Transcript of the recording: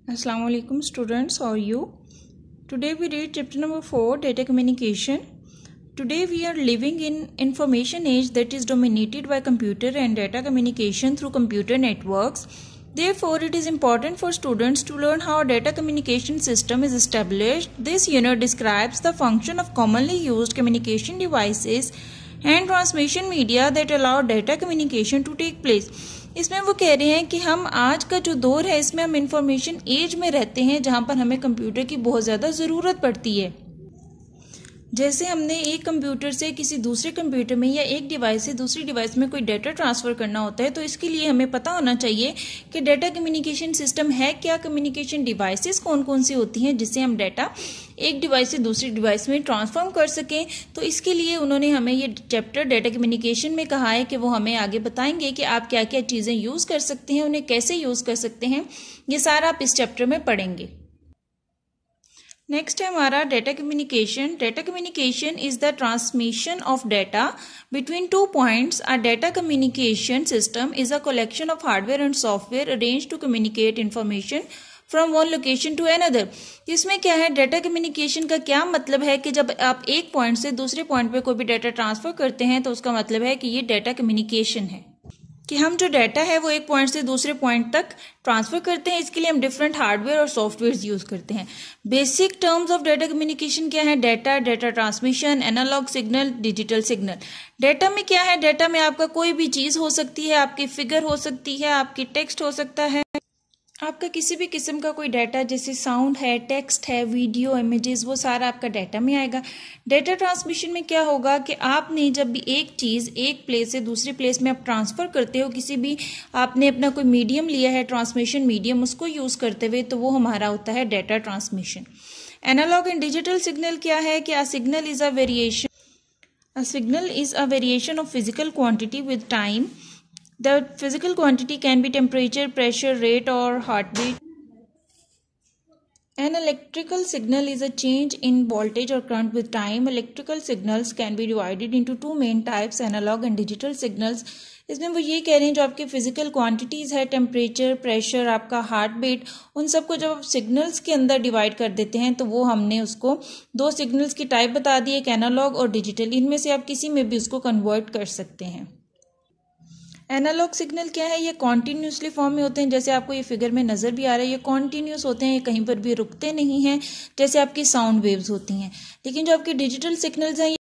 Assalamu alaikum students, how are you? Today we read chapter number 4, data communication. Today we are living in information age that is dominated by computer and data communication through computer networks. Therefore, it is important for students to learn how a data communication system is established. This unit describes the function of commonly used communication devices and transmission media that allow data communication to take place. इसमें वो कह रहे हैं कि हम आज का जो दौर है इसमें हम इंफॉर्मेशन एज में रहते हैं जहाँ पर हमें कंप्यूटर की बहुत ज़्यादा ज़रूरत पड़ती है। जैसे हमने एक कंप्यूटर से किसी दूसरे कंप्यूटर में या एक डिवाइस से दूसरी डिवाइस में कोई डाटा ट्रांसफ़र करना होता है, तो इसके लिए हमें पता होना चाहिए कि डाटा कम्युनिकेशन सिस्टम है क्या, कम्युनिकेशन डिवाइसेस कौन कौन सी होती हैं जिससे हम डाटा एक डिवाइस से दूसरी डिवाइस में ट्रांसफॉर्म कर सकें। तो इसके लिए उन्होंने हमें ये चैप्टर डाटा कम्युनिकेशन में कहा है कि वो हमें आगे बताएंगे कि आप क्या क्या चीज़ें यूज़ कर सकते हैं, उन्हें कैसे यूज़ कर सकते हैं, ये सारा आप इस चैप्टर में पढ़ेंगे। नेक्स्ट है हमारा data communication. Data communication is the transmission of data between two points. A data communication system is a collection of hardware and software arrange to communicate information from one location to another. इसमें क्या है, data communication का क्या मतलब है कि जब आप एक पॉइंट से दूसरे पॉइंट पे कोई भी डाटा ट्रांसफर करते हैं तो उसका मतलब है कि ये डाटा कम्युनिकेशन है, कि हम जो डाटा है वो एक पॉइंट से दूसरे पॉइंट तक ट्रांसफर करते हैं। इसके लिए हम डिफरेंट हार्डवेयर और सॉफ्टवेयर यूज करते हैं। Basic terms of data communication क्या है? Data, data transmission, analog signal, digital signal. Data में क्या है? डाटा में आपका कोई भी चीज हो सकती है, आपकी फिगर हो सकती है, आपकी टेक्स्ट हो सकता है, आपका किसी भी किस्म का कोई डाटा जैसे साउंड है, टेक्स्ट है, वीडियो, इमेजेस, वो सारा आपका डाटा में आएगा। डाटा ट्रांसमिशन में क्या होगा कि आपने जब भी एक चीज़ एक प्लेस से दूसरी प्लेस में आप ट्रांसफ़र करते हो, किसी भी आपने अपना कोई मीडियम लिया है, ट्रांसमिशन मीडियम, उसको यूज़ करते हुए, तो वो हमारा होता है data transmission. Analog and digital signal क्या है कि a signal is a variation of physical quantity with time. The physical quantity can be temperature, pressure, rate or heartbeat. An electrical signal is a change in voltage or current with time. Electrical signals can be divided into two main types, analog and digital signals. इसमें वो ये कह रहे हैं जो आपके physical quantities है, temperature, pressure, आपका हार्ट बीट, उन सबको जब आप सिग्नल्स के अंदर डिवाइड कर देते हैं तो वो हमने उसको दो सिग्नल्स की टाइप बता दी, एक एनालॉग और डिजिटल। इनमें से आप किसी में भी उसको कन्वर्ट कर सकते हैं। एनालॉग सिग्नल क्या है? ये कॉन्टीन्यूसली फॉर्म में होते हैं, जैसे आपको ये फिगर में नज़र भी आ रहा है, ये कॉन्टीन्यूस होते हैं, ये कहीं पर भी रुकते नहीं हैं, जैसे आपकी साउंड वेव्स होती हैं। लेकिन जो आपके डिजिटल सिग्नल्स हैं